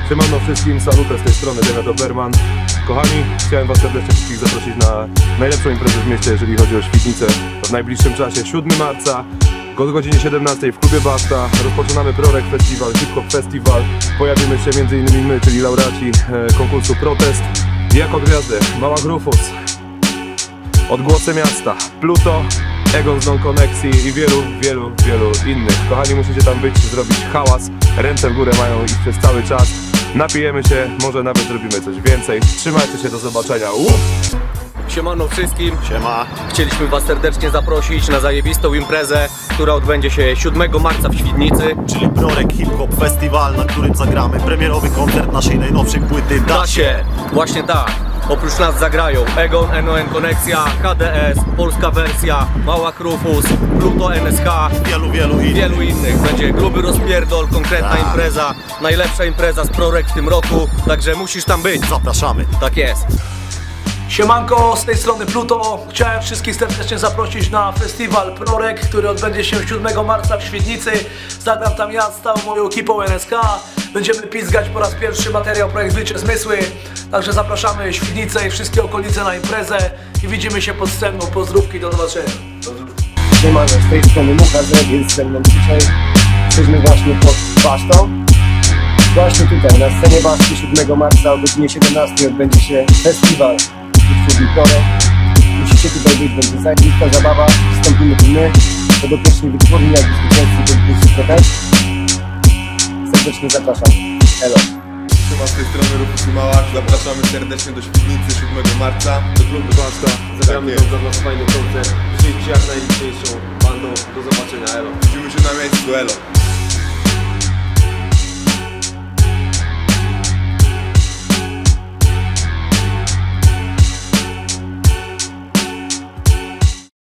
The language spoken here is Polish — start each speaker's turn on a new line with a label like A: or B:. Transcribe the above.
A: Siemano wszystkim, salutę z tej strony Damian Doberman. Kochani, chciałem was serdecznie wszystkich zaprosić na najlepszą imprezę w mieście, jeżeli chodzi o Świdnicę. W najbliższym czasie, 7 marca, o godzinie 17 w klubie Basta. Rozpoczynamy ProRec Festival, Hip Hop Festival. Pojawimy się m.in. my, czyli laureaci konkursu Protest. I jako gwiazdy Mała Grufus, Odgłosy Miasta, Pluto, Egon z Non Konekcji i wielu innych. Kochani, musicie tam być, zrobić hałas. Ręce w górę mają iść przez cały czas. Napijemy się, może nawet zrobimy coś więcej. Trzymajcie się, do zobaczenia.
B: Siemano wszystkim.
C: Siema.
B: Chcieliśmy was serdecznie zaprosić na zajebistą imprezę, która odbędzie się 7 marca w Świdnicy.
C: Czyli ProRec Hip Hop Festival, na którym zagramy premierowy koncert naszej najnowszej płyty Da się.
B: Właśnie tak. Oprócz nas zagrają Egon, Non Konekcja, KDS, polska wersja, Mała Grufus, Pluto, NSH, wielu innych. Będzie gruby rozpierdol, konkretna impreza, najlepsza impreza z ProRec w tym roku, także musisz tam być.
C: Zapraszamy.
B: Tak jest.
D: Siemanko, z tej strony Pluto. Chciałem wszystkich serdecznie zaprosić na festiwal ProRec, który odbędzie się 7 marca w Świdnicy. Zagram tam ja z całą moją ekipą NSK. Będziemy pizgać po raz pierwszy materiał Projekt Zlicze Zmysły. Także zapraszamy Świdnicę i wszystkie okolice na imprezę i widzimy się pod sceną. Pozdrówki, do zobaczenia.
E: Siemano, z tej strony Mucha, jest ze mną dzisiaj. Jesteśmy właśnie pod Bastą. Właśnie tutaj, na scenie Basty 7 marca o godzinie 17 odbędzie się festiwal utwórni ProRec. Musicie tutaj być, będzie zajebista zabawa. Wstąpimy tu my, podopieczni wytwórni, jak i zwycięzcy konkursu Protest. Serdecznie zapraszam. Elo.
F: Siema, z tej strony Rufus i Małak. Zapraszamy serdecznie do Świdnicy 7 marca
A: Do klubu Basta. Zagramy tam dla was fajny koncert. Przyjdźcie jak najliczniejszą bandą. Do zobaczenia, elo.
F: Widzimy się na miejscu, elo.